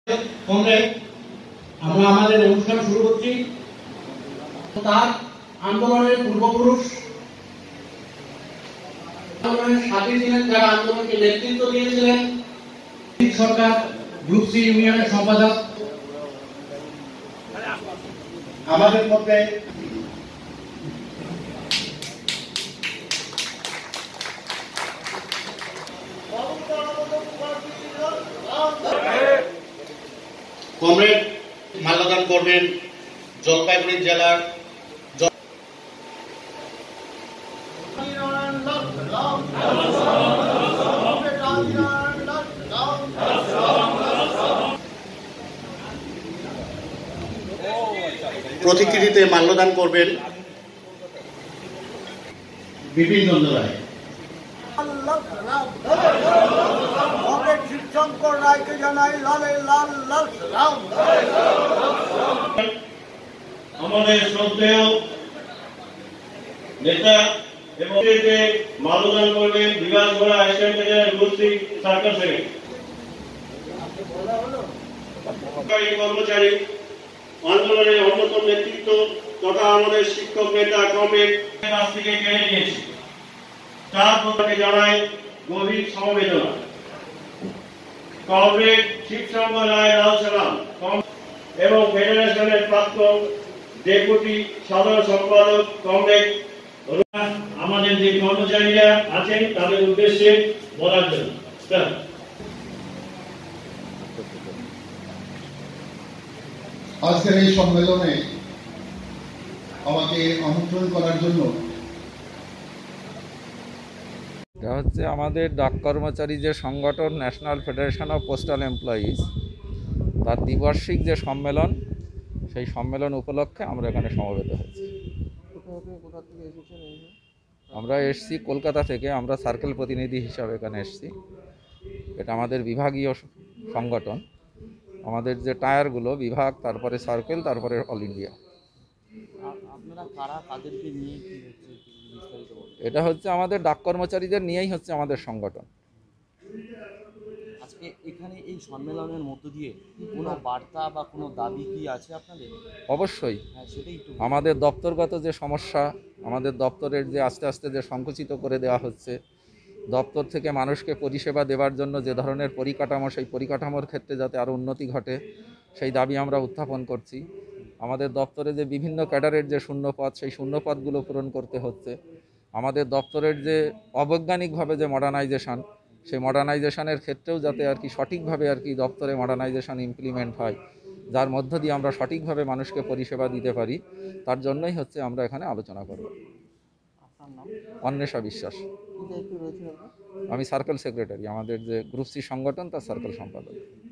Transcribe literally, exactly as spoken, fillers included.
আমরা আমাদের অনুষ্ঠান শুরু করছি। তার আন্দোলনের পূর্বপুরুষ, আন্দোলনের সাথী ছিলেন, যারা আন্দোলনকে নেতৃত্ব দিয়েছিলেন, সরকার গ্রুপ সি ইউনিয়নের সম্পাদক আমাদের মধ্যে কমরেড মাল্যদান করবেন জলপাইগুড়ি জেলার প্রতিকৃতিতে মাল্যদান করবেন বিপিন চন্দ্র রায়। শিবশঙ্কর রায়কে জানাই লালে লাল লাল সালাম। আমাদের শ্রদ্ধেয় নেতা এবং মাল্যদান করবেন বিভাগ ঘোড়া এশিয়ান বাজারের গোষ্ঠী সার্কাস কর্মচারী আন্দোলনের অন্যতম নেতৃত্ব তথা আমাদের শিক্ষক নেতা কমরেড কাছ থেকে কেড়ে নিয়েছে, তার প্রতি জানাই গভীর সমবেদনা। কমরেড শিবশঙ্কর রায় লাল সালাম এবং ফেডারেশনের প্রাক্তন ডেপুটি সাধারণ সম্পাদক কমরেড আমাদের যে কর্মচারীরা আছেন তাদের উদ্দেশ্যে বলার জন্য। আজকের এই সম্মেলনে আমাকে আমন্ত্রণ করার জন্য এটা হচ্ছে আমাদের ডাক কর্মচারী যে সংগঠন national federation of postal employees, তার দ্বিবার্ষিক যে সম্মেলন, সেই সম্মেলন উপলক্ষে আমরা এখানে সমবেত হয়েছি। আমরা এসছি কলকাতা থেকে, আমরা সার্কেল প্রতিনিধি হিসাবে এখানে এসছি। এটা আমাদের বিভাগীয় সংগঠন, আমাদের যে টায়ারগুলো বিভাগ, তারপরে সার্কেল, তারপরে অল ইন্ডিয়া। এটা হচ্ছে আমাদের ডাক কর্মচারীদের নিয়েই হচ্ছে আমাদের সংগঠন। আজকে এখানে এই সম্মেলনের মধ্য দিয়ে কোনো বার্তা বা কোনো দাবি কি আছে আপনাদের? অবশ্যই। হ্যাঁ, সেটাই একটু। আমাদের দপ্তরগত যে সমস্যা, আমাদের দপ্তরের যে আস্তে আস্তে যে সংকুচিত করে দেওয়া হচ্ছে, দপ্তর থেকে মানুষকে পরিষেবা দেওয়ার জন্য যে ধরনের পরিকাঠামো, সেই পরিকাঠামোর ক্ষেত্রে যাতে আরও উন্নতি ঘটে, সেই দাবি আমরা উত্থাপন করছি। আমাদের দপ্তরে যে বিভিন্ন ক্যাডারের যে শূন্যপদ, সেই শূন্যপদগুলো পূরণ করতে হচ্ছে। আমাদের দপ্তরের যে অবৈজ্ঞানিকভাবে যে মডার্নাইজেশন, সেই মডার্নাইজেশনের ক্ষেত্রেও যাতে আর কি সঠিকভাবে আর কি দপ্তরে মডার্নাইজেশন ইমপ্লিমেন্ট হয়, যার মধ্য দিয়ে আমরা সঠিকভাবে মানুষকে পরিষেবা দিতে পারি, তার জন্যই হচ্ছে আমরা এখানে আলোচনা করব। অন্বেষা বিশ্বাস। আমি সার্কেল সেক্রেটারি, আমাদের যে গ্রুপ সি সংগঠন তার সার্কেল সম্পাদক।